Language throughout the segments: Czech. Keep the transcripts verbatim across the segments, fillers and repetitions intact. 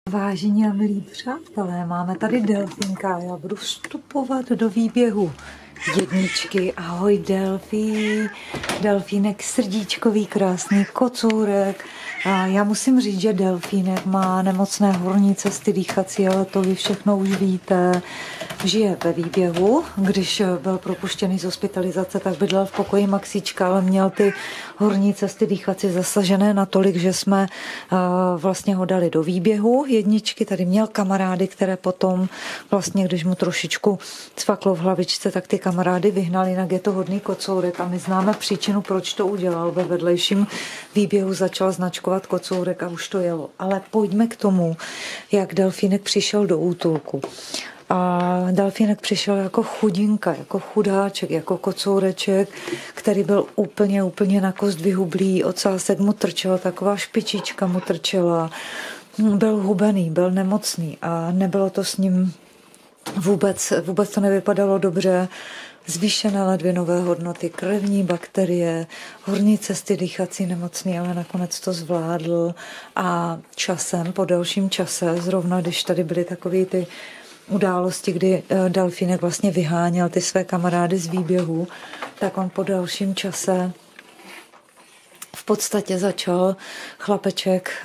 Vážení a milí přátelé, máme tady delfínka. Já budu vstupovat do výběhu jedničky. Ahoj delfí, delfínek srdíčkový, krásný kocourek. A já musím říct, že delfínek má nemocné horní cesty dýchací, ale to vy všechno už víte. Žije ve výběhu. Když byl propuštěný z hospitalizace, tak bydlel v pokoji Maxíčka, ale měl ty horní cesty dýchací zasažené natolik, že jsme uh, vlastně ho dali do výběhu jedničky. Tady měl kamarády, které potom vlastně, když mu trošičku cvaklo v hlavičce, tak ty kamarády vyhnali, jinak je to hodný kocourek a my známe příčinu, proč to udělal. Ve vedlejším výběhu začal značkovat kocourek a už to jelo. Ale pojďme k tomu, jak delfínek přišel do útulku. A delfínek přišel jako chudinka, jako chudáček, jako kocoureček, který byl úplně, úplně na kost vyhublý. Ocásek mu trčel, taková špičička mu trčela. Byl hubený, byl nemocný a nebylo to s ním vůbec, vůbec to nevypadalo dobře. Zvýšené ledvinové hodnoty, krevní bakterie, horní cesty dýchací nemocný, ale nakonec to zvládl a časem, po delším čase, zrovna když tady byly takové ty události, kdy delfínek vlastně vyháněl ty své kamarády z výběhu, tak on po dalším čase v podstatě začal chlapeček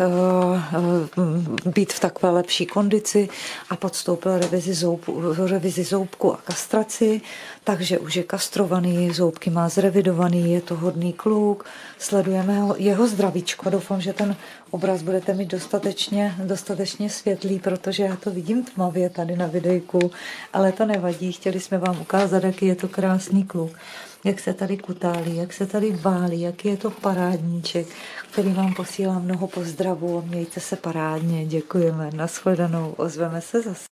být v takové lepší kondici a podstoupil revizi, zoub, revizi zoubku a kastraci, takže už je kastrovaný, zoubky má zrevidovaný, je to hodný kluk, sledujeme ho, jeho zdravíčko. Doufám, že ten obraz budete mít dostatečně, dostatečně světlý, protože já to vidím tmavě tady na videjku, ale to nevadí, chtěli jsme vám ukázat, jaký je to krásný kluk. Jak se tady kutálí, jak se tady válí, jaký je to parádníček, který vám posílá mnoho pozdravů a mějte se parádně, děkujeme, nashledanou, ozveme se zase.